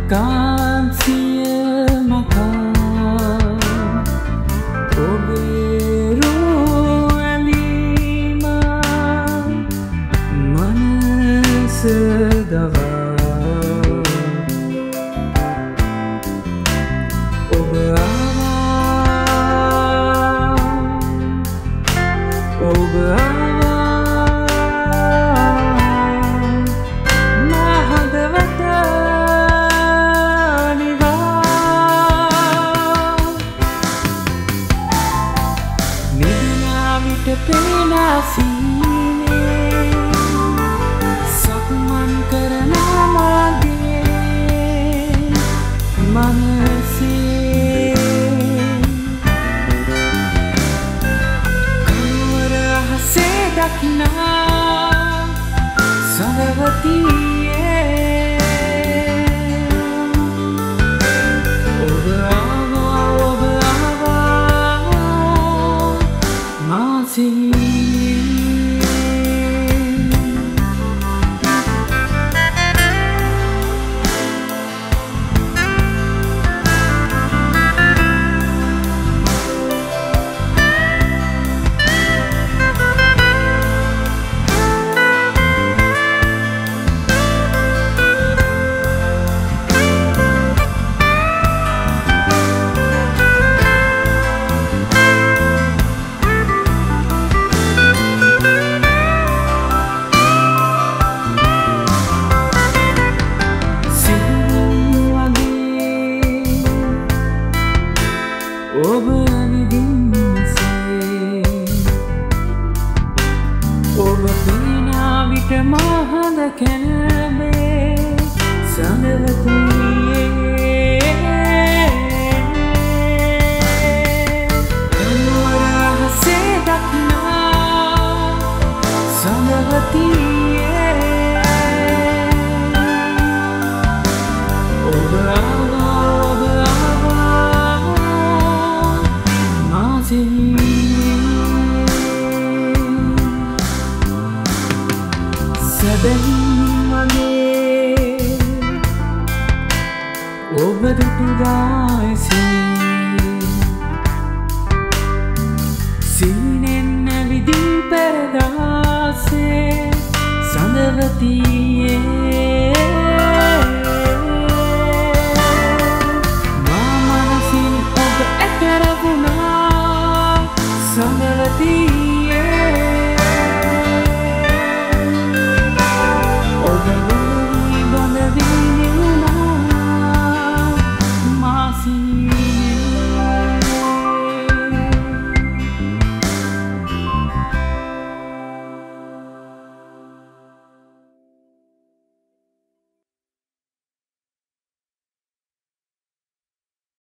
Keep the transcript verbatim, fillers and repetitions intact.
කාන්සිය මකා ඔබේ රූ ඇඳීම මනස දවා ඔබ ආවා ඔබ පේනා සීනේ සක්මන් කරන මගේ මනසේ කවර අහසේ දකිනා සඳවතියේ ඔබ ආවා ඔබ ආවා මාසී ඔබ විඳින්නසේ ඔබ පේනා විට මහඳ කැනබේ සඳවතියේ කනුවර අහසේ දකිනා සඳවතියේ ඔබ සැබැවින් වගේ ඔබ දුටුදායසේ සිහිනෙන් ඇවිදින් පෙරදාසේ සඳවතියේ